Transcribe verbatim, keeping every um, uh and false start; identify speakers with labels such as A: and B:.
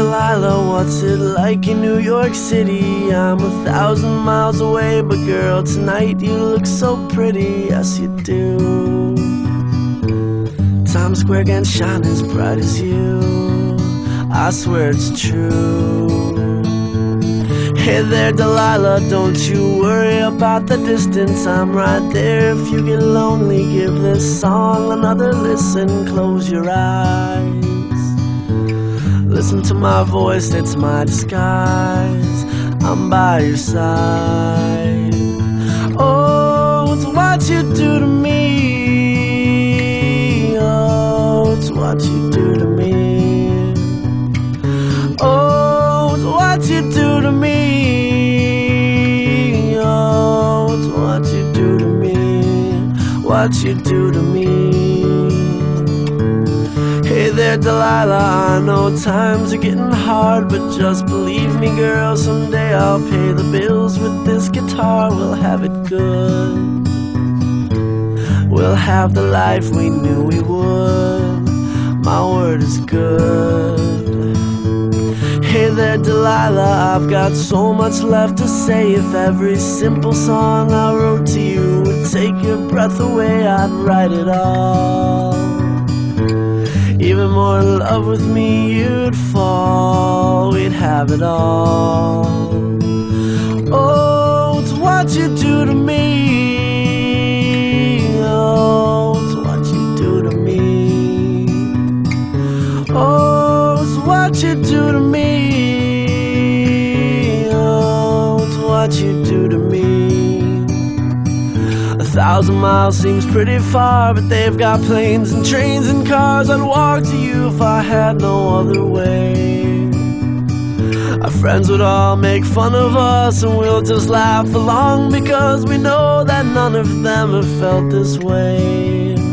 A: Delilah, what's it like in New York City? I'm a thousand miles away, but girl, tonight you look so pretty, yes you do. Times Square can't shine as bright as you, I swear it's true. Hey there Delilah, don't you worry about the distance, I'm right there if you get lonely. Give this song another listen, close your eyes. Listen to my voice, it's my disguise, I'm by your side. Oh, it's what you do to me, oh, it's what you do to me. Oh, it's what you do to me, oh, it's what you do to me, what you do to me. Hey there Delilah, I know times are getting hard, but just believe me girl, someday I'll pay the bills with this guitar. We'll have it good, we'll have the life we knew we would, my word is good. Hey there Delilah, I've got so much left to say. If every simple song I wrote to you would take your breath away, I'd write it all. Even more in love with me you'd fall, we'd have it all. Oh, it's what you do to me, oh, it's what you do to me. Oh, it's what you do to me, oh, it's what you do to me. A thousand miles seems pretty far, but they've got planes and trains and cars. I'd walk to you if I had no other way. Our friends would all make fun of us, and we'll just laugh along, because we know that none of them have felt this way.